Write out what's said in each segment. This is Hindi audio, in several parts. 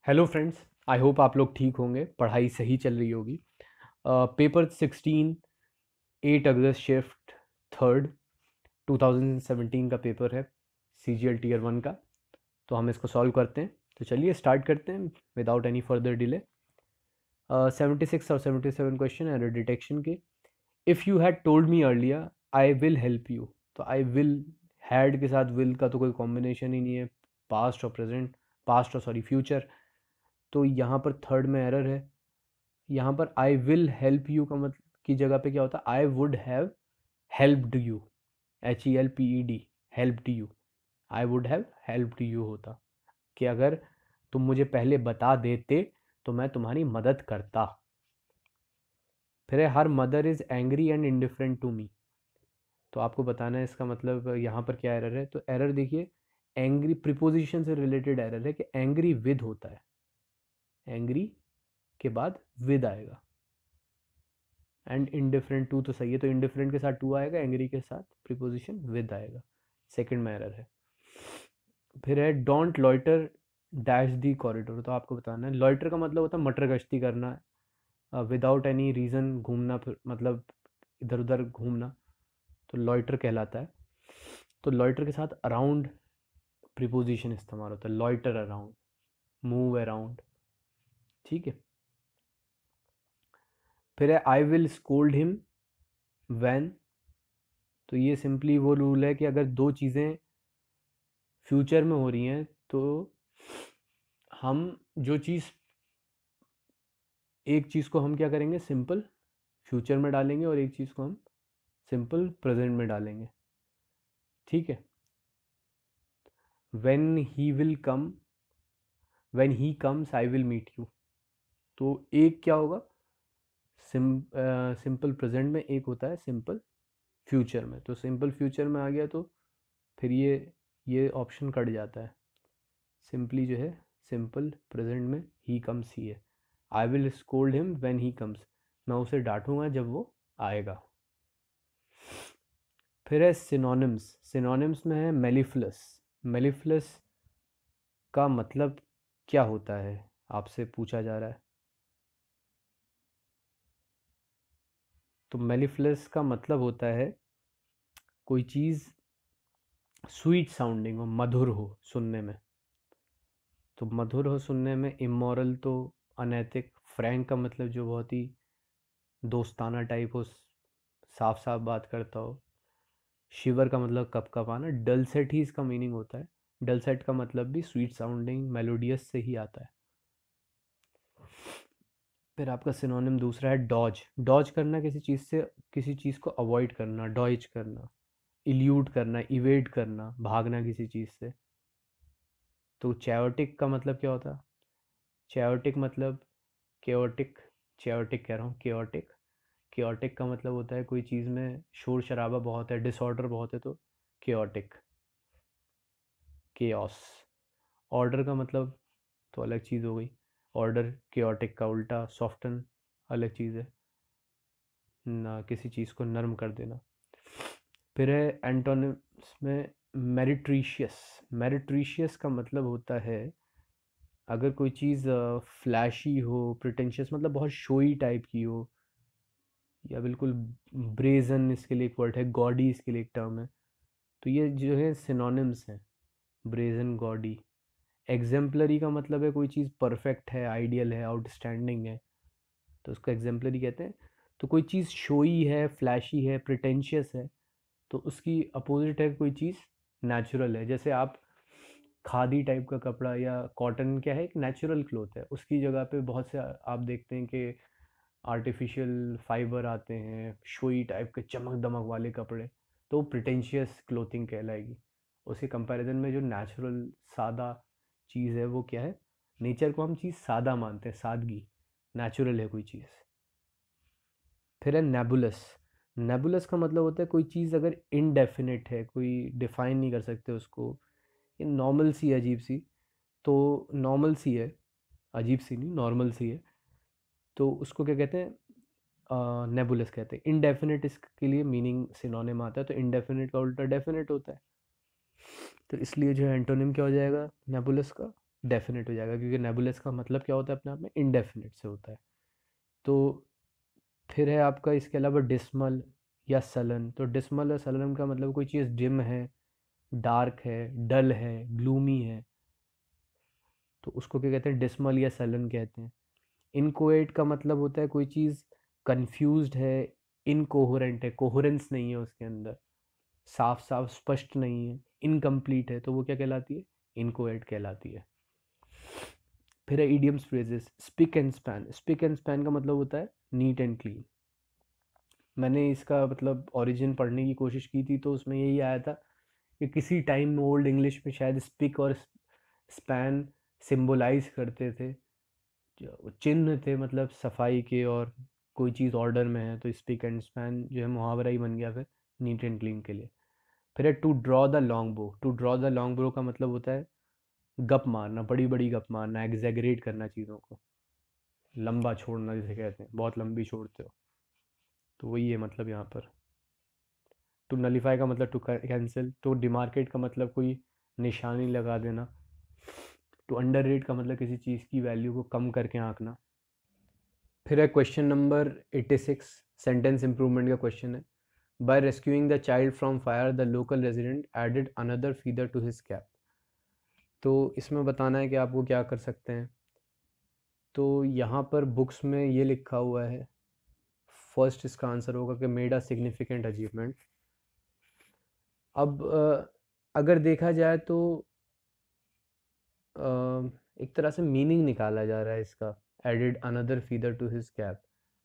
हेलो फ्रेंड्स, आई होप आप लोग ठीक होंगे, पढ़ाई सही चल रही होगी। पेपर 16 8 अगस्त शिफ्ट थर्ड 2017 का पेपर है, CGL टीयर 1 का। तो हम इसको सॉल्व करते हैं। तो चलिए स्टार्ट करते हैं विदाउट एनी फर्दर डिले। 76 और 77 क्वेश्चन एरर डिटेक्शन के। If you had told me earlier I will help you, तो आई विल हैड के साथ विल का तो कोई कॉम्बिनेशन ही नहीं है, पास्ट और प्रेजेंट, पास्ट और सॉरी फ्यूचर। तो यहाँ पर थर्ड में एरर है। यहाँ पर आई विल हेल्प यू का मतलब की जगह पे क्या होता है, I would have helped you, HELPED, helped you. I would have helped you होता कि अगर तुम मुझे पहले बता देते तो मैं तुम्हारी मदद करता। फिर है her mother is angry and indifferent to me. तो आपको बताना है इसका मतलब यहाँ पर क्या एरर है। तो एरर देखिए, एंग्री प्रीपोजिशन से रिलेटेड एरर है कि एंग्री विद होता है, एंग्री के बाद विद आएगा। एंड इनडिफरेंट टू तो सही है, तो इनडिफरेंट के साथ टू आएगा, एंग्री के साथ प्रीपोजिशन विद आएगा। सेकंड में एरर है। फिर है don't loiter dash the corridor. तो आपको बताना है, लॉइटर का मतलब होता है मटर गश्ती करना, विदाउट एनी रीज़न घूमना, मतलब इधर उधर घूमना, तो लॉइटर कहलाता है। तो लॉइटर के साथ अराउंड प्रीपोजिशन इस्तेमाल होता है, लॉइटर अराउंड, मूव अराउंड। ठीक है। फिर है I will scold him when. तो ये सिंपली वो रूल है कि अगर दो चीज़ें फ्यूचर में हो रही हैं तो हम जो चीज़, एक चीज़ को हम क्या करेंगे, सिंपल फ्यूचर में डालेंगे और एक चीज़ को हम सिंपल प्रेजेंट में डालेंगे। ठीक है। When he will come, when he comes I will meet you. तो एक क्या होगा, सिंपल प्रेजेंट में, एक होता है सिंपल फ्यूचर में। तो सिंपल फ्यूचर में आ गया तो फिर ये ऑप्शन कट जाता है। सिंपली जो है सिंपल प्रेजेंट में ही कम्स ही है। I will scold him when he comes, मैं उसे डांटूंगा जब वो आएगा। फिर है सिनोनिम्स। सिनोनिम्स में है मेलिफलस। मेलिफलस का मतलब क्या होता है, आपसे पूछा जा रहा है। तो मेलिफलस का मतलब होता है कोई चीज़ स्वीट साउंडिंग हो, मधुर हो सुनने में। तो मधुर हो सुनने में, इमोरल तो अनैतिक, फ्रैंक का मतलब जो बहुत ही दोस्ताना टाइप हो, साफ साफ बात करता हो। शिवर का मतलब कपकपाना, डलसेट ही इसका मीनिंग होता है। डलसेट का मतलब भी स्वीट साउंडिंग मेलोडियस से ही आता है। फिर आपका सिनोनिम दूसरा है डॉज। डॉज करना, किसी चीज़ से किसी चीज़ को अवॉइड करना, डॉइज करना, इल्यूड करना, इवेड करना, भागना किसी चीज़ से। तो चैओटिक का मतलब क्या होता है, चैओटिक मतलब केओटिक, चैओटिक कह रहा हूँ, केओटिक। केओटिक का मतलब होता है कोई चीज़ में शोर शराबा बहुत है, डिसऑर्डर बहुत है, तो केओटिक, केओस। ऑर्डर का मतलब तो अलग चीज़ हो गई, ऑर्डर केओटिक का उल्टा, सॉफ्टन अलग चीज़ है, ना किसी चीज़ को नर्म कर देना। फिर है एंटोनिम्स में मेरिट्रीशियस। मेरिट्रीशियस का मतलब होता है अगर कोई चीज़ फ्लैशी हो, प्रिटेंशियस मतलब बहुत शोई टाइप की हो, या बिल्कुल ब्रेजन, इसके लिए एक वर्ड है, गॉडी इसके लिए एक टर्म है। तो ये जो है सिनोनिम्स हैं, ब्रेजन, गॉडी। एग्जेम्पलरी का मतलब है कोई चीज़ परफेक्ट है, आइडियल है, आउटस्टैंडिंग है, तो उसको एग्जेम्पलरी कहते हैं। तो कोई चीज़ शोई है, फ्लैशी है, प्रिटेंशियस है, तो उसकी अपोजिट है कोई चीज़ नेचुरल है। जैसे आप खादी टाइप का कपड़ा या कॉटन, क्या है, एक नेचुरल क्लोथ है, उसकी जगह पे बहुत से आप देखते हैं कि आर्टिफिशियल फाइबर आते हैं, शोई टाइप के चमक दमक वाले कपड़े, तो प्रिटेंशियस क्लोथिंग कहलाएगी। उसी कंपैरिजन में जो नेचुरल सादा चीज़ है वो क्या है, नेचर को हम चीज़ सादा मानते हैं, सादगी, नेचुरल है कोई चीज़। फिर है नेबुलस। नेबुलस का मतलब होता है कोई चीज़ अगर इनडेफिनेट है, कोई डिफाइन नहीं कर सकते उसको, ये नॉर्मल सी है, अजीब सी, तो नॉर्मल सी है, अजीब सी नहीं, नॉर्मल सी है, तो उसको क्या कहते हैं, नेबुलस कहते हैं। इनडेफिनेट इसके लिए मीनिंग सिनोनिम आता है, तो इनडेफिनेट का उल्टा डेफिनेट होता है। तो इसलिए जो है एंटोनिम क्या हो जाएगा नेबुलस का, डेफिनेट हो जाएगा, क्योंकि नेबुलस का मतलब क्या होता है अपने आप में, इनडेफिनेट से होता है। तो फिर है आपका इसके अलावा डिस्मल या सलन। तो डिस्मल और सलन का मतलब कोई चीज़ डिम है, डार्क है, डल है, ग्लूमी है, तो उसको क्या कहते हैं, डिस्मल या सलन कहते हैं। इनकोएट का मतलब होता है कोई चीज़ कंफ्यूज्ड है, इनकोहेरेंट है, कोहेरेंस नहीं है उसके अंदर, साफ साफ स्पष्ट नहीं है, इनकम्प्लीट है, तो वो क्या कहलाती है, इनकोएट कहलाती है। फिर है idioms phrases, spick and span. Spick and span का मतलब होता है नीट एंड क्लीन। मैंने इसका मतलब ओरिजिन पढ़ने की कोशिश की थी, तो उसमें यही आया था कि किसी टाइम में ओल्ड इंग्लिश में शायद स्पिक और स्पैन सिंबलाइज करते थे, जो चिन्ह थे मतलब सफाई के, और कोई चीज़ ऑर्डर में है तो स्पिक एंड स्पैन जो है मुहावरा ही बन गया फिर नीट एंड क्लीन के लिए। फिर है to draw the long bow. To draw the long bow का मतलब होता है गप मारना, बड़ी बड़ी गप मारना, एग्जैगरेट करना चीज़ों को, लंबा छोड़ना जिसे कहते हैं, बहुत लंबी छोड़ते हो, तो वही है मतलब यहाँ पर। टू नलीफाई का मतलब टू कैंसिल। टू डिमार्केट का मतलब कोई निशानी लगा देना। टू अंडर रेट का मतलब किसी चीज़ की वैल्यू को कम करके आंकना। फिर है क्वेश्चन नंबर 86, सेंटेंस इंप्रूवमेंट का क्वेश्चन है। By rescuing the child from fire the local resident added another feather to his cap. तो इसमें बताना है कि आप वो क्या कर सकते हैं। तो यहाँ पर बुक्स में ये लिखा हुआ है, फर्स्ट इसका आंसर होगा कि मेड अ सिग्निफिकेंट अचीवमेंट। अब अगर देखा जाए तो एक तरह से मीनिंग निकाला जा रहा है इसका, added another feather to his cap.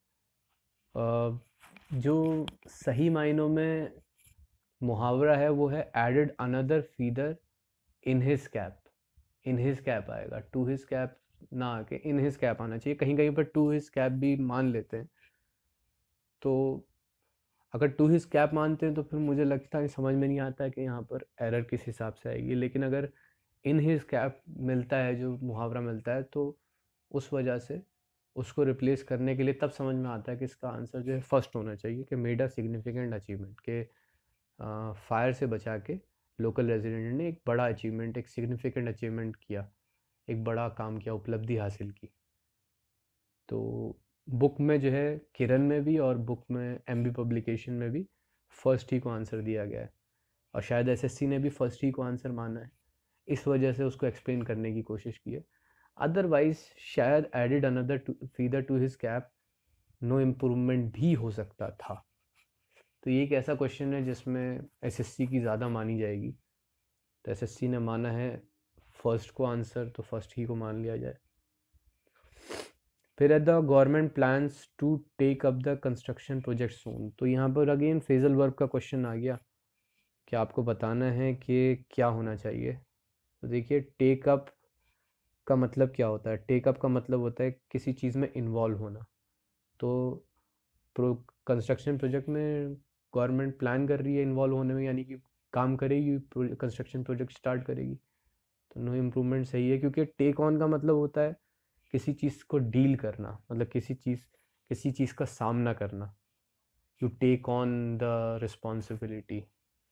जो सही मायनों में मुहावरा है वो है added another feather in his cap. In his cap आएगा, टू हिज कैप ना आके इन हिज कैप आना चाहिए। कहीं कहीं पर टू हिज कैप भी मान लेते हैं, तो अगर टू हिज कैप मानते हैं तो फिर मुझे लगता है, समझ में नहीं आता है कि यहाँ पर एरर किस हिसाब से आएगी। लेकिन अगर इन हिज कैप मिलता है, जो मुहावरा मिलता है, तो उस वजह से उसको रिप्लेस करने के लिए तब समझ में आता है कि इसका आंसर जो है फर्स्ट होना चाहिए, कि मेड अ सिग्निफिकेंट अचीवमेंट, के फायर से बचा के लोकल रेजिडेंट ने एक बड़ा अचीवमेंट, एक सिग्निफिकेंट अचीवमेंट किया, एक बड़ा काम किया, उपलब्धि हासिल की। तो बुक में जो है, किरण में भी और बुक में एमबी पब्लिकेशन में भी फर्स्ट ही को आंसर दिया गया है, और शायद एसएससी ने भी फर्स्ट ही को आंसर माना है, इस वजह से उसको एक्सप्लेन करने की कोशिश की है। अदरवाइज शायद added another feather to his cap no improvement भी हो सकता था। तो ये एक ऐसा क्वेश्चन है जिसमें एसएससी की ज़्यादा मानी जाएगी, तो एसएससी ने माना है फर्स्ट को आंसर, तो फर्स्ट ही को मान लिया जाए। फिर है the government plans to take up the construction project soon. तो यहाँ पर अगेन फ्रेजल वर्ब का क्वेश्चन आ गया कि आपको बताना है कि क्या होना चाहिए। तो देखिए, टेक अप का मतलब क्या होता है। टेक अप का मतलब होता है किसी चीज़ में इन्वॉल्व होना। तो प्रो कंस्ट्रक्शन प्रोजेक्ट में गवर्नमेंट प्लान कर रही है इन्वॉल्व होने में, यानी कि काम करेगी, कंस्ट्रक्शन प्रोजेक्ट स्टार्ट करेगी, तो नो इम्प्रूवमेंट सही है। क्योंकि टेक ऑन का मतलब होता है किसी चीज़ को डील करना, मतलब किसी चीज़ का सामना करना। You take on the responsibility.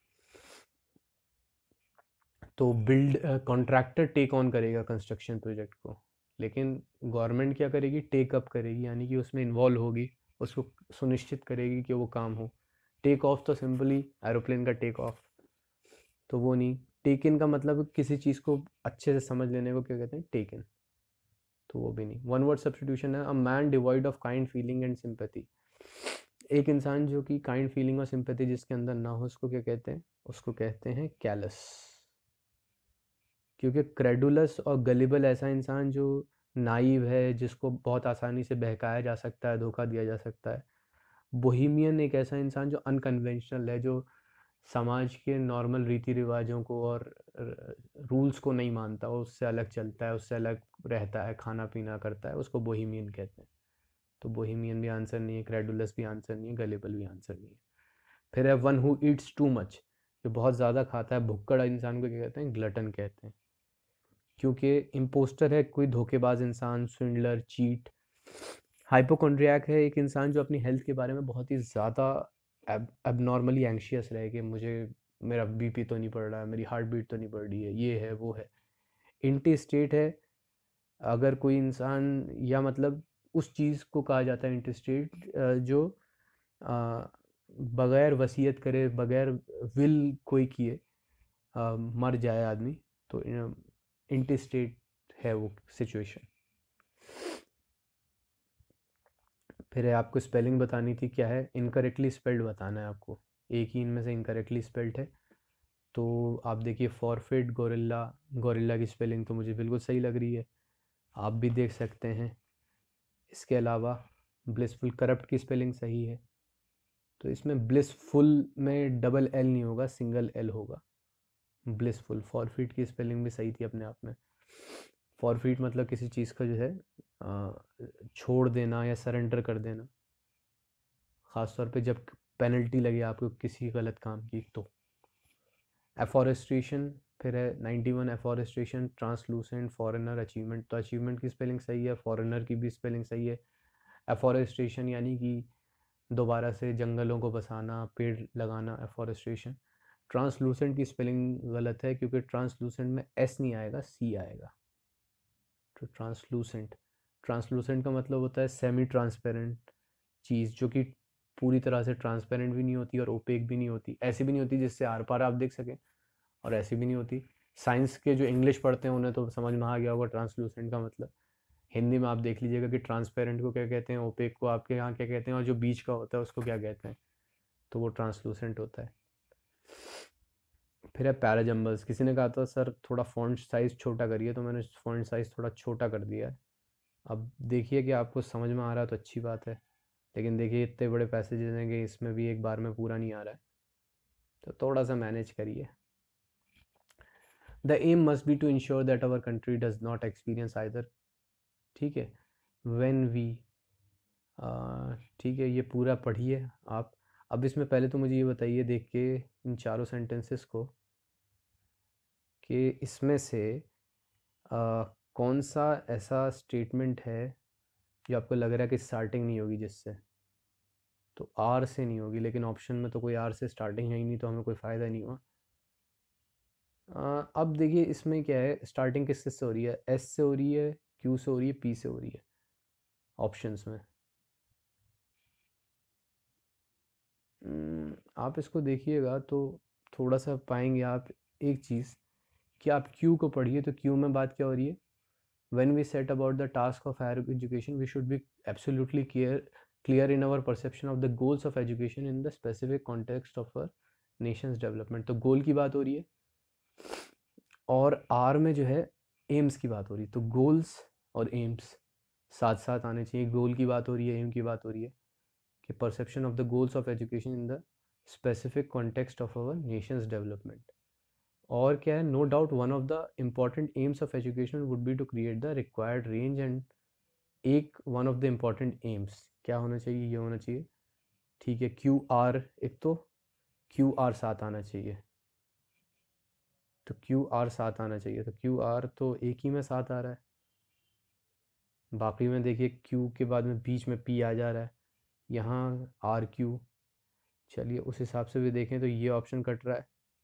तो बिल्ड कॉन्ट्रैक्टर टेक ऑन करेगा कंस्ट्रक्शन प्रोजेक्ट को, लेकिन गवर्नमेंट क्या करेगी, टेक अप करेगी, यानी कि उसमें इन्वॉल्व होगी, उसको सुनिश्चित करेगी कि वो काम हो। टेक ऑफ तो सिंपली एरोप्लेन का टेक ऑफ, तो वो नहीं। टेक इन का मतलब किसी चीज़ को अच्छे से समझ लेने को क्या कहते हैं, टेक इन, तो वो भी नहीं। वन वर्ड सब्स्टिट्यूशन है, a man devoid of kind feeling and sympathy. एक इंसान जो कि काइंड फीलिंग और सिंपैथी जिसके अंदर ना हो, उसको क्या कहते हैं, उसको कहते हैं कैलस। क्योंकि क्रेडुलस और गलिबल ऐसा इंसान जो नाइव है, जिसको बहुत आसानी से बहकाया जा सकता है, धोखा दिया जा सकता है। बोहिमियन एक ऐसा इंसान जो अनकन्वेंशनल है, जो समाज के नॉर्मल रीति रिवाजों को और रूल्स को नहीं मानता, वो उससे अलग चलता है, उससे अलग रहता है, खाना पीना करता है, उसको बोहिमियन कहते हैं। तो बोहिमियन भी आंसर नहीं है, क्रेडुलस भी आंसर नहीं है, गलिबल भी आंसर नहीं है। फिर है one who eats too much, जो बहुत ज़्यादा खाता है, भुक्कड़ इंसान को क्या कहते हैं, ग्लटन कहते हैं। क्योंकि इम्पोस्टर है कोई धोखेबाज इंसान, स्विंडलर, चीट। हाइपोकॉन्ड्रियाक है एक इंसान जो अपनी हेल्थ के बारे में बहुत ही ज़्यादा एबनॉर्मली एंग्शियस रहे कि मुझे, मेरा बीपी तो नहीं बढ़ रहा है, मेरी हार्ट बीट तो नहीं बढ़ रही है, ये है वो है। इंटी स्टेट है अगर कोई इंसान, या मतलब उस चीज़ को कहा जाता है इंटी स्टेट जो अ, बगैर वसीयत करे, बगैर विल कोई किए मर जाए आदमी, तो इंटी स्टेट है वो सिचुएशन। फिर है आपको स्पेलिंग बतानी थी, क्या है, इनकरेक्टली स्पेल्ड बताना है आपको, एक ही इनमें से इनकरेक्टली स्पेल्ड है। तो आप देखिए फॉरफिट गोरिल्ला, गोरिल्ला की स्पेलिंग तो मुझे बिल्कुल सही लग रही है, आप भी देख सकते हैं। इसके अलावा ब्लिसफुल करप्ट की स्पेलिंग सही है, तो इसमें ब्लिसफुल में डबल एल नहीं होगा, सिंगल एल होगा, ब्लिसफुल। फॉरफिट की स्पेलिंग भी सही थी अपने आप में। फॉरफिट मतलब किसी चीज़ का जो है छोड़ देना या सरेंडर कर देना, ख़ासतौर पे जब पेनल्टी लगे आपको किसी गलत काम की। तो एफॉरेस्ट्रेशन, फिर है 91 एफॉरेस्ट्रेशन, ट्रांसलूसेंट, फॉरेनर, अचीवमेंट। तो अचीवमेंट की स्पेलिंग सही है, फॉरेनर की भी स्पेलिंग सही है। एफॉरेस्ट्रेशन यानी कि दोबारा से जंगलों को बसाना, पेड़ लगाना, एफॉरेस्ट्रेशन। ट्रांसलूसेंट की स्पेलिंग गलत है क्योंकि ट्रांसलूसेंट में एस नहीं आएगा, सी आएगा। तो ट्रांसलूसेंट, ट्रांसलूसेंट का मतलब होता है सेमी ट्रांसपेरेंट चीज़, जो कि पूरी तरह से ट्रांसपेरेंट भी नहीं होती और ओपेक भी नहीं होती, ऐसी भी नहीं होती जिससे आर पार आप देख सकें, और ऐसी भी नहीं होती। साइंस के जो इंग्लिश पढ़ते हैं उन्हें तो समझ में आ गया होगा ट्रांसलूसेंट का मतलब। हिंदी में आप देख लीजिएगा कि ट्रांसपेरेंट को क्या कहते हैं, ओपेक को आपके यहाँ क्या कहते हैं, और जो बीच का होता है उसको क्या कहते हैं, तो वो ट्रांसलूसेंट होता है। फिर है पैराजम्बल्स। किसी ने कहा था सर थोड़ा फ़ॉन्ट साइज़ छोटा करिए, तो मैंने फ़ॉन्ट साइज़ थोड़ा छोटा कर दिया है। अब देखिए कि आपको समझ में आ रहा है तो अच्छी बात है, लेकिन देखिए इतने बड़े पैसेजेस हैं कि इसमें भी एक बार में पूरा नहीं आ रहा है, तो थोड़ा सा मैनेज करिए। The aim must be to ensure that our country does not experience either, ठीक है, व्हेन वी, ठीक है, ये पूरा पढ़िए आप। अब इसमें पहले तो मुझे ये बताइए देख के इन चारों सेंटेंसेस को, कि इसमें से कौन सा ऐसा स्टेटमेंट है जो आपको लग रहा है कि स्टार्टिंग नहीं होगी जिससे, तो आर से नहीं होगी, लेकिन ऑप्शन में तो कोई आर से स्टार्टिंग है ही नहीं, तो हमें कोई फ़ायदा नहीं हुआ। अब देखिए इसमें क्या है, स्टार्टिंग किस किस से हो रही है, एस से हो रही है, क्यू से हो रही है, पी से हो रही है ऑप्शंस में। आप इसको देखिएगा तो थोड़ा सा पाएंगे आप एक चीज़, कि आप क्यू को पढ़िए, तो क्यू में बात क्या हो रही है, when we set about the task of higher education we should be absolutely clear in our perception of the goals of education in the specific context of our nation's development। तो गोल की बात हो रही है, और आर में जो है एम्स की बात हो रही है, तो गोल्स और एम्स साथ साथ आने चाहिए। गोल की बात हो रही है, एम की बात हो रही है, कि perception of the goals of education in the specific context of our nation's development. और क्या है, no doubt one of the important aims of education would be to create the required range and, एक one of the important aims क्या होना चाहिए, ये होना चाहिए, ठीक है, क्यू आर, एक तो क्यू आर साथ आना चाहिए, तो क्यू आर साथ आना चाहिए, तो क्यू आर तो एक ही में साथ आ रहा है, बाकी में देखिए क्यू के बाद में बीच में पी आ जा रहा है, यहाँ आर क्यू, चलिए उस हिसाब से भी देखें तो ये ऑप्शन कट रहा है,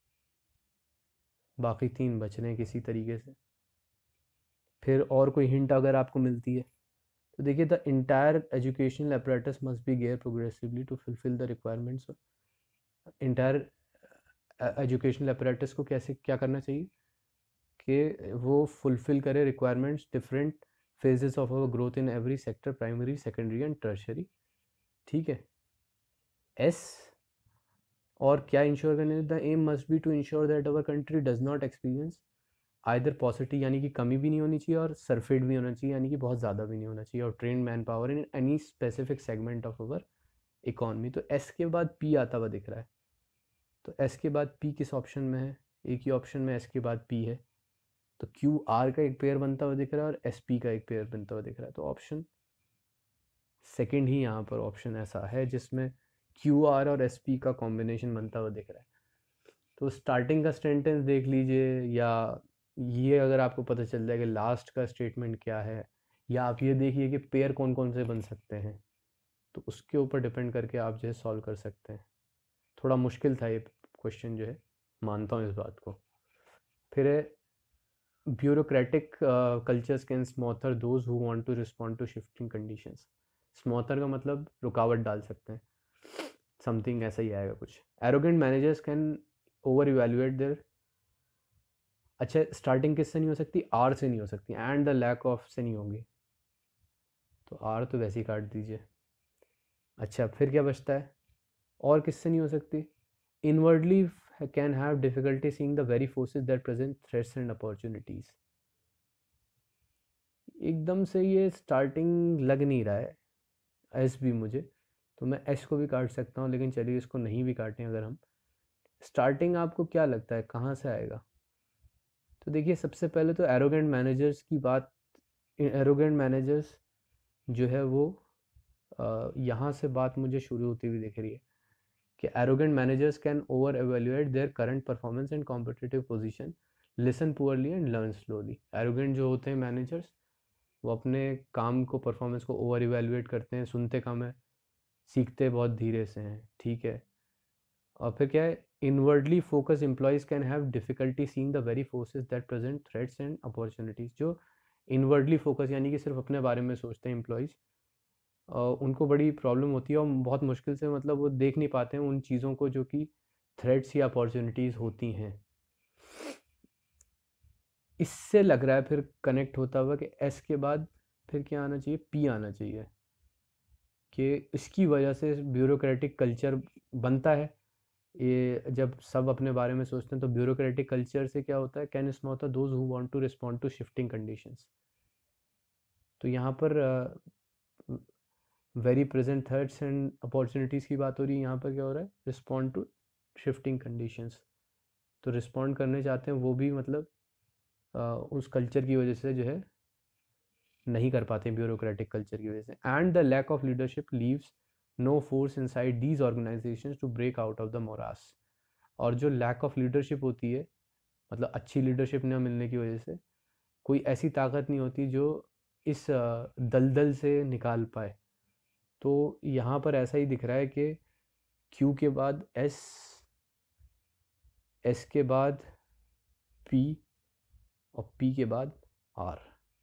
बाकी तीन बच रहे हैं किसी तरीके से। फिर और कोई हिंट अगर आपको मिलती है तो देखिए, the entire educational apparatus must be gear progressively to fulfil the requirements. Entire educational apparatus को कैसे क्या करना चाहिए, कि वो फुलफिल करे requirements different phases of our growth in every sector, primary, secondary and tertiary, ठीक है। एस, और क्या इंश्योर करने, the aim must be to ensure that our country does not experience either paucity, यानी कि कमी भी नहीं होनी चाहिए, और सरफेड भी होना चाहिए, यानी कि बहुत ज़्यादा भी नहीं होना चाहिए, और train manpower in any specific segment of our economy. तो एस के बाद पी आता हुआ दिख रहा है, तो एस के बाद पी किस ऑप्शन में है, एक ही ऑप्शन में एस के बाद पी है, तो क्यू आर का एक पेयर बनता हुआ दिख रहा है और एस पी का एक पेयर बनता हुआ दिख रहा है, तो ऑप्शन सेकंड ही यहाँ पर ऑप्शन ऐसा है जिसमें क्यू आर और एस पी का कॉम्बिनेशन बनता हुआ दिख रहा है। तो स्टार्टिंग का सेंटेंस देख लीजिए, या ये अगर आपको पता चल जाए कि लास्ट का स्टेटमेंट क्या है, या आप ये देखिए कि पेयर कौन कौन से बन सकते हैं, तो उसके ऊपर डिपेंड करके आप जो है सॉल्व कर सकते हैं। थोड़ा मुश्किल था ये क्वेश्चन जो है, मानता हूँ इस बात को। फिर है bureaucratic cultures can smother those who want to respond to shifting conditions. Smother का मतलब रुकावट डाल सकते हैं, समथिंग ऐसा ही आएगा कुछ। Arrogant managers can over evaluate their. अच्छा, स्टार्टिंग किससे नहीं हो सकती? आर से नहीं हो सकती, एंड द लैक ऑफ से नहीं होगी, तो आर तो वैसे ही काट दीजिए। अच्छा, फिर क्या बचता है? और किससे नहीं हो सकती? Inwardly can have difficulty seeing the very forces that present threats and opportunities. एकदम से ये स्टार्टिंग लग नहीं रहा है एस भी मुझे, तो मैं एस को भी काट सकता हूँ, लेकिन चलिए इसको नहीं भी काटें। अगर हम स्टार्टिंग, आपको क्या लगता है कहाँ से आएगा? तो देखिए, सबसे पहले तो एरोगेंट मैनेजर्स की बात, एरोगेंट मैनेजर्स जो है वो यहाँ से बात मुझे शुरू होती हुई दिख रही है कि arrogant managers can over evaluate their current performance and competitive position, listen poorly and learn slowly. Arrogant जो होते हैं मैनेजर्स, वो अपने काम को, परफॉर्मेंस को ओवर इवेल्युएट करते हैं, सुनते कम है, सीखते बहुत धीरे से हैं, ठीक है। और फिर क्या है? Inwardly focus employees can have difficulty seeing the very forces that present threats and opportunities. जो इनवर्डली फोकस यानी कि सिर्फ अपने बारे में सोचते हैं एम्प्लॉयज़, उनको बड़ी प्रॉब्लम होती है और बहुत मुश्किल से, मतलब वो देख नहीं पाते हैं उन चीज़ों को जो कि थ्रेट्स या अपॉर्चुनिटीज़ होती हैं। इससे लग रहा है फिर कनेक्ट होता हुआ कि एस के बाद फिर क्या आना चाहिए? पी आना चाहिए, कि इसकी वजह से ब्यूरोक्रेटिक कल्चर बनता है। ये जब सब अपने बारे में सोचते हैं तो ब्यूरोक्रेटिक कल्चर से क्या होता है? Can smooth those who want to respond to shifting conditions. तो यहाँ पर very present threats and opportunities की बात हो रही है। यहाँ पर क्या हो रहा है? Respond to shifting conditions. तो रिस्पॉन्ड करने चाहते हैं वो भी, मतलब उस कल्चर की वजह से जो है नहीं कर पाते, ब्यूरोक्रेटिक कल्चर की वजह से। And the lack of leadership leaves no force inside these organisations to break out of the morass. और जो लैक ऑफ लीडरशिप होती है, मतलब अच्छी लीडरशिप न मिलने की वजह से, कोई ऐसी ताकत नहीं होती जो इस दलदल से निकाल पाए। तो यहाँ पर ऐसा ही दिख रहा है कि क्यू के बाद एस, एस के बाद पी, और पी के बाद R.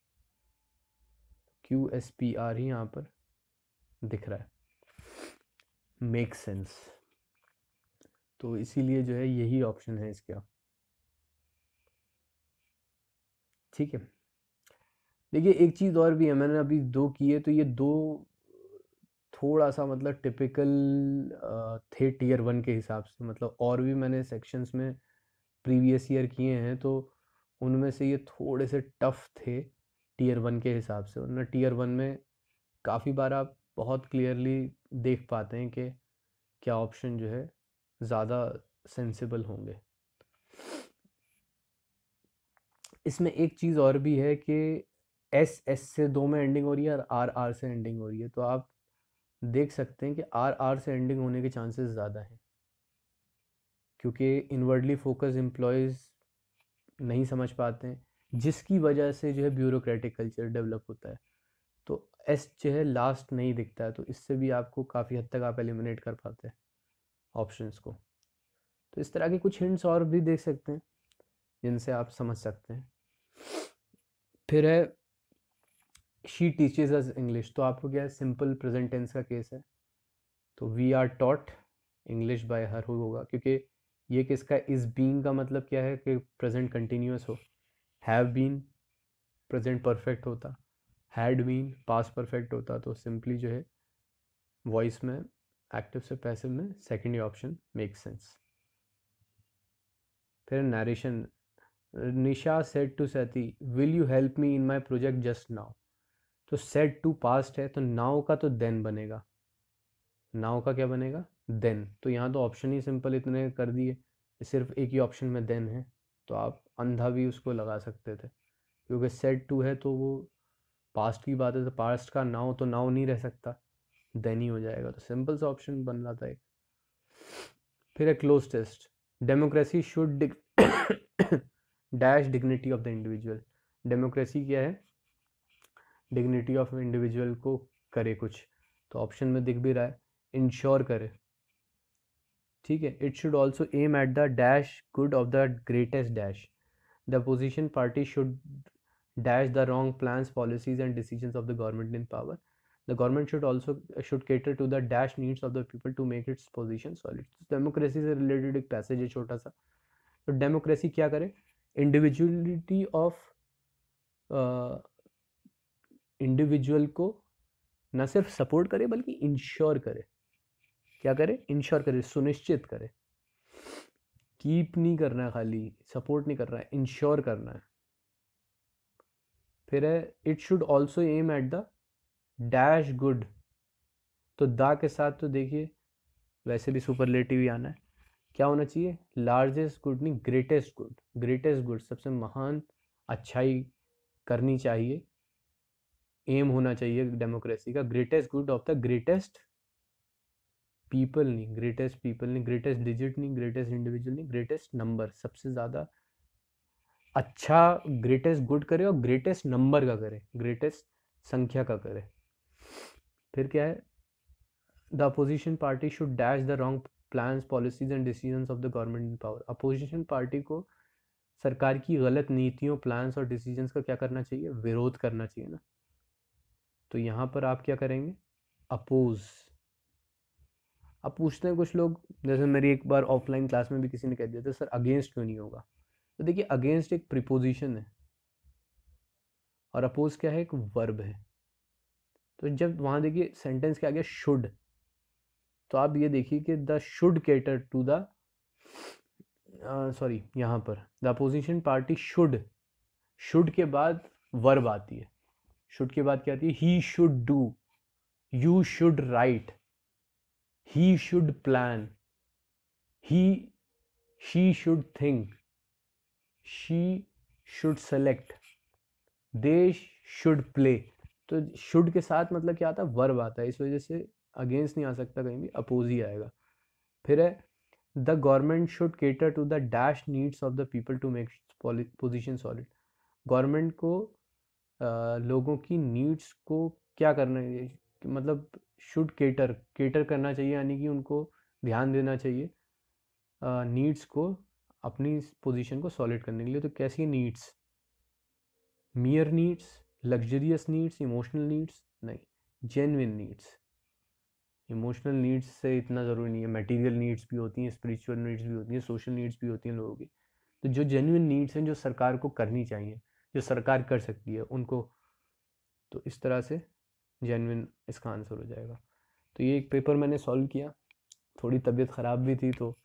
Q S P R ही यहाँ पर दिख रहा है। Make sense. तो इसीलिए जो है यही ऑप्शन है इसका, ठीक है। देखिए, एक चीज़ और भी है, मैंने अभी दो किए, तो ये दो थोड़ा सा मतलब टिपिकल थे टीयर वन के हिसाब से। मतलब और भी मैंने सेक्शंस में प्रीवियस ईयर किए हैं, तो उनमें से ये थोड़े से टफ थे टीयर वन के हिसाब से। वरना टीयर वन में काफ़ी बार आप बहुत क्लियरली देख पाते हैं कि क्या ऑप्शन जो है ज़्यादा सेंसिबल होंगे। इसमें एक चीज़ और भी है कि एस एस से दो में एंडिंग हो रही है और आर आर से एंडिंग हो रही है, तो आप देख सकते हैं कि आर आर से एंडिंग होने के चांसेस ज़्यादा हैं, क्योंकि इनवर्डली फोकस एम्प्लॉयज़ नहीं समझ पाते हैं, जिसकी वजह से जो है ब्यूरोक्रेटिक कल्चर डेवलप होता है। तो एस जो है लास्ट नहीं दिखता है, तो इससे भी आपको काफ़ी हद तक आप एलिमिनेट कर पाते हैं ऑप्शंस को। तो इस तरह के कुछ हिंट्स और भी देख सकते हैं जिनसे आप समझ सकते हैं। फिर है शी टीचेज अस इंग्लिश। तो आपको क्या है? सिंपल प्रेजेंट टेंस का केस है, तो we are taught English by her होगा, क्योंकि ये किसका? इस बीइंग का मतलब क्या है कि प्रेजेंट कंटिन्यूअस हो। हैव बीन प्रेजेंट परफेक्ट होता, हैड बीन पास्ट परफेक्ट होता, तो सिंपली जो है वॉइस में एक्टिव से पैसिव में सेकेंड ऑप्शन मेक सेंस। फिर narration, Nisha said to Sati will you help me in my project just now. तो सेड टू पास्ट है, तो नाउ का तो देन बनेगा, नाउ का क्या बनेगा? देन। तो यहाँ तो ऑप्शन ही सिंपल इतने कर दिए, सिर्फ एक ही ऑप्शन में देन है, तो आप अंधा भी उसको लगा सकते थे, क्योंकि सेड टू है तो वो पास्ट की बात है, तो पास्ट का नाउ तो नाउ नहीं रह सकता, देन ही हो जाएगा। तो सिंपल सा ऑप्शन बन रहा था एक। फिर है cloze test, democracy should dash dignity of the individual. Democracy क्या है? डिग्निटी ऑफ इंडिविजुअल को करे कुछ, तो ऑप्शन में दिख भी रहा है, इंश्योर करे, ठीक है। It should also aim at the dash good of the greatest dash. The opposition party should dash the wrong plans, policies and decisions of the government in power. The government should cater to the dash needs of the people to make its position solid. Democracy से रिलेटेड एक पैसेज है छोटा सा. तो डेमोक्रेसी क्या करे? इंडिविजुअलिटी ऑफ इंडिविजुअल को न सिर्फ सपोर्ट करे बल्कि इंश्योर करे. क्या करे? इंश्योर करे, सुनिश्चित करे. कीप नहीं करना है, खाली सपोर्ट नहीं कर रहा है, इंश्योर करना है. फिर है it should also aim at the dash good. तो दा के साथ तो देखिए वैसे भी सुपरलेटिव ही आना है. क्या होना चाहिए? लार्जेस्ट गुड नहीं, ग्रेटेस्ट गुड. ग्रेटेस्ट गुड, सबसे महान अच्छाई करनी चाहिए, एम होना चाहिए डेमोक्रेसी का. Greatest good of the greatest people नहीं, ग्रेटेस्ट पीपल नहीं, ग्रेटेस्ट डिजिट नहीं, ग्रेटेस्ट इंडिविजुअल नहीं, ग्रेटेस्ट नंबर. सबसे ज़्यादा अच्छा ग्रेटेस्ट गुड करे और ग्रेटेस्ट नंबर का करे, ग्रेटेस्ट संख्या का करे. फिर क्या है? The opposition party should dash the wrong plans, policies and decisions of the government in power. Opposition party को सरकार की गलत नीतियों, प्लान्स और डिसीजंस का क्या करना चाहिए? विरोध करना चाहिए ना. तो यहाँ पर आप क्या करेंगे? अपोज. अब पूछते हैं कुछ लोग, जैसे मेरी एक बार ऑफलाइन क्लास में भी किसी ने कह दिया था सर अगेंस्ट क्यों नहीं होगा. तो देखिए अगेंस्ट एक प्रीपोजिशन है और अपोज क्या है? एक वर्ब है. तो जब वहाँ देखिए सेंटेंस के आगे शुड, तो आप ये देखिए कि the should cater to the sorry, यहाँ पर द अपोजिशन पार्टी शुड के बाद वर्ब आती है. शुड के बाद क्या आती है? He should do, you should write, he should plan, she should think, she should select, they should play. तो शुड के साथ मतलब क्या आता है? वर्ब आता है. इस वजह से अगेंस्ट नहीं आ सकता, कहीं भी अपोज ही आएगा. फिर है the government should cater to the dash needs of the people to make position solid. Government को लोगों की नीड्स को क्या करना है? मतलब शुड केटर करना चाहिए, यानी कि उनको ध्यान देना चाहिए नीड्स को, अपनी पोजीशन को सॉलिड करने के लिए. तो कैसी needs? Mere needs, luxurious needs, emotional needs नहीं, जेन्युइन नीड्स. इमोशनल नीड्स से इतना ज़रूरी नहीं है, मटेरियल नीड्स भी होती हैं, स्पिरिचुअल नीड्स भी होती हैं, सोशल नीड्स भी होती हैं लोगों की. तो जो जेन्युइन नीड्स हैं, जो सरकार को करनी चाहिए, जो सरकार कर सकती है उनको, तो इस तरह से जेन्युइन इसका आंसर हो जाएगा. तो ये एक पेपर मैंने सॉल्व किया. थोड़ी तबीयत ख़राब भी थी तो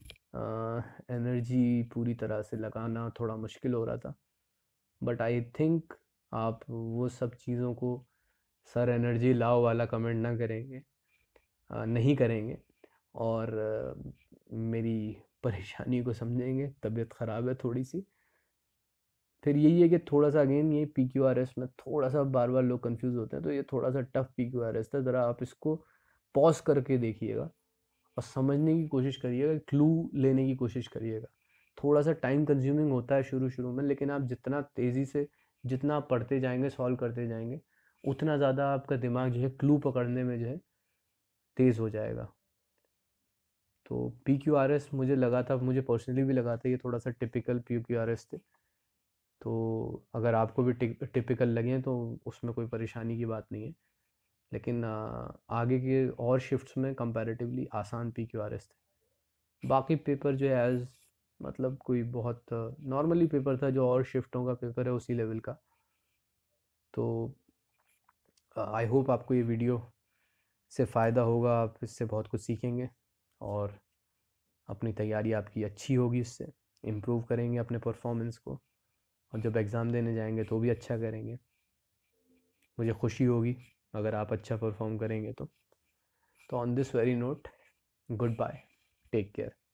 एनर्जी पूरी तरह से लगाना थोड़ा मुश्किल हो रहा था. बट आई थिंक आप वो सब चीज़ों को सर एनर्जी लाओ वाला कमेंट ना करेंगे, नहीं करेंगे, और मेरी परेशानी को समझेंगे. तबीयत ख़राब है थोड़ी सी. फिर यही है कि थोड़ा सा अगेन ये PQRS में थोड़ा सा बार बार लोग कंफ्यूज होते हैं, तो ये थोड़ा सा टफ PQRS था. ज़रा आप इसको पॉज करके देखिएगा और समझने की कोशिश करिएगा, क्लू लेने की कोशिश करिएगा. थोड़ा सा टाइम कंज्यूमिंग होता है शुरू में, लेकिन आप जितना तेज़ी से जितना आप पढ़ते जाएंगे, सॉल्व करते जाएंगे, उतना ज़्यादा आपका दिमाग जो है क्लू पकड़ने में जो है तेज़ हो जाएगा. तो PQRS मुझे लगा था, मुझे पर्सनली भी लगा था ये थोड़ा सा टिपिकल PQRS थे. तो अगर आपको भी टिपिकल लगे तो उसमें कोई परेशानी की बात नहीं है. लेकिन आगे के और शिफ्ट्स में कंपैरेटिवली आसान PQRS थे. बाकी पेपर जो है एज मतलब कोई बहुत नॉर्मली पेपर था, जो और शिफ्टों का पेपर है उसी लेवल का. तो आई होप आपको ये वीडियो से फ़ायदा होगा, आप इससे बहुत कुछ सीखेंगे और अपनी तैयारी आपकी अच्छी होगी, इससे इम्प्रूव करेंगे अपने परफॉर्मेंस को, और जब एग्ज़ाम देने जाएंगे तो भी अच्छा करेंगे. मुझे खुशी होगी अगर आप अच्छा परफॉर्म करेंगे तो on this very note, goodbye, take care.